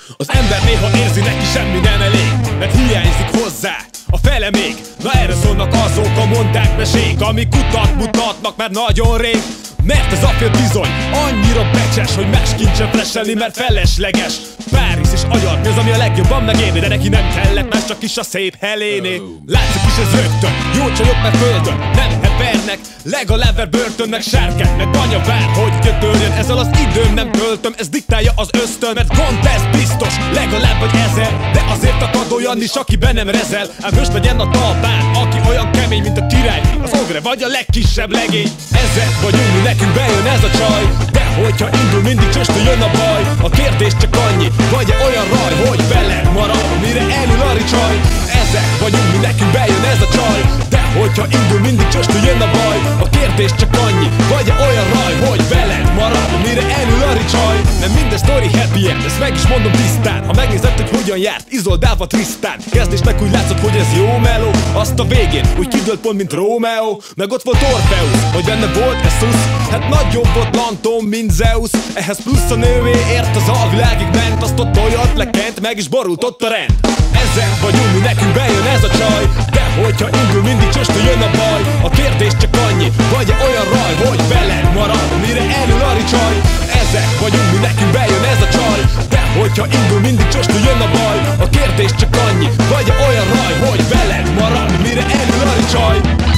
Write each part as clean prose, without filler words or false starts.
Az ember néha érzi, neki semmi nem elég, mert hiányzik hozzá a fele még. Na erre szólnak azok a mondák, mesék, amik utat mutatnak már nagyon rég. Mert ez a film bizony annyira becses, hogy más kincsen fleselni, mert felesleges. Párizs és agyar, mi az, ami a legjobban megérni, de neki nem kellett más, csak is a szép Heléné. Látszik is ez rögtön, jó csajok meg földön nem hevernek, legalább ver börtönnek, sárkák meg banya vár, hogy gyötörjön. Ezzel az időm nem töltöm, ez diktálja az ösztön, mert gond lesz biztos, legalább vagy 1000. De azért akad olyan is, aki be nem rezel, ám most legyen a talpán, aki olyan kemény, mint a királyfi, az ogre vagy a legkisebb legény. Ezek vagyunk mi, nekünk bejön ez a csaj, de hogyha indul, mindig csöstül jön a baj. A kérdés csak annyi, vagy olyan raj, hogy veled marad, mire elül a ricsaj. Ezek vagyunk mi, nekünk bejön ez a csaj, de hogyha indul, mindig csöstül jön a baj. A kérdés csak annyi, vagy olyan raj, hogy veled marad, mire elül a ricsaj. Nem minden story happy end, ezt meg is mondom tisztán. Ha megnézed, hogy hogyan járt Izoldával Trisztán, kezdésnek úgy látszott, hogy ez jó meló, azt a végén úgy kidőlt pont, mint Rómeó. Meg ott volt Orpheus, hogy benne volt Eszus, hát nagyobb volt Lantom, mint Zeus. Ehhez plusz a nővé ért, az alvilágig ment, azt ott olyat lekent, meg is borult ott a rend. Ezek vagyunk mi, nekünk bejön ez a csaj, de hogyha indul, mindig csöstül jön a baj. A kérdés csak annyi, vagy olyan raj, hogy veled marad, mire elül a ricsaj. Ezek vagyunk mi, nekünk bejön ez a csaj, de hogyha indul, mindig csöstül jön a baj. A kérdés csak annyi, vagy olyan raj, hogy veled marad, mire elül a ricsaj.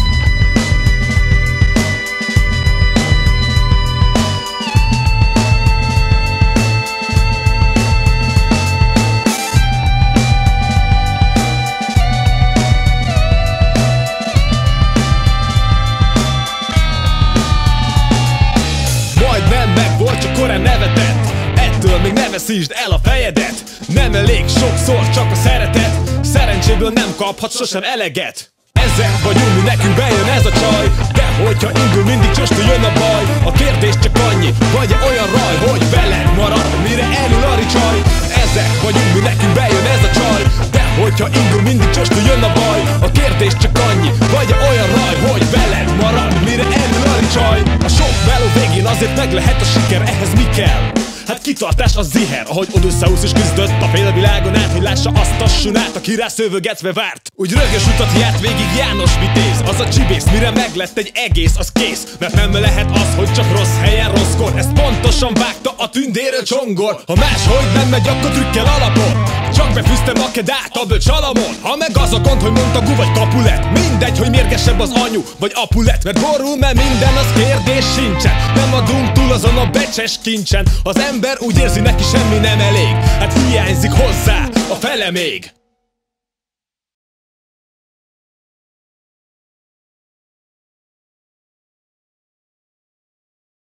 Csak korán nevetett, ettől még ne veszítsd el a fejedet. Nem elég sokszor csak a szeretet, szerencséből nem kaphat sosem eleget. Ezek vagyunk mi, nekünk bejön ez a csaj, de hogyha indul, mindig csöstül jön a baj. A kérdés csak annyi, vagy olyan raj, hogy veled marad, mire elül a ricsaj. Ezek vagyunk mi, nekünk bejön ez a csaj, de hogyha indul, mindig csöstül jön a baj. A kérdés csak annyi, vagy olyan raj, hogy veled marad, mire elül a ricsaj. A sok meló végén azért meg lehet a siker, ehhez mi kell? Hát kitartás az ziher, ahogy Odysseus is küzdött a félvilágon át, hogy lássa azt a sunát, aki rá szövögetve várt. Úgy rögös utat járt végig János Vitéz, az a csibész, mire meglett egy egész, az kész. Mert nem lehet az, hogy csak rossz helyen rosszkor, ezt pontosan vágta a tündérő Csongor. Ha máshogy nem megy, akkor trükkel alapon, csak befűzte Makedát a bölcs Salamon. Ha meg az a gond, hogy Montagu vagy Capulet, mindegy, hogy mérgesebb az anyu vagy apu lett. Mert borul, mert minden, az kérdés sincsen, nem adunk túl azon a becses kincsen. Az ember úgy érzi, neki semmi nem elég, hát hiányzik hozzá a fele még.